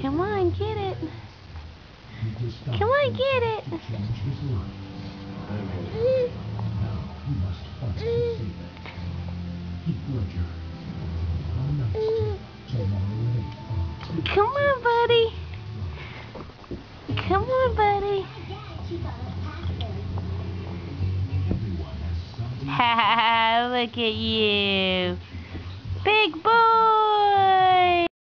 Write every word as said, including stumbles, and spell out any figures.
Come on, get it. Come on, get it. Come on, buddy. Come on, buddy. Ha ha ha, look at you. Big boy.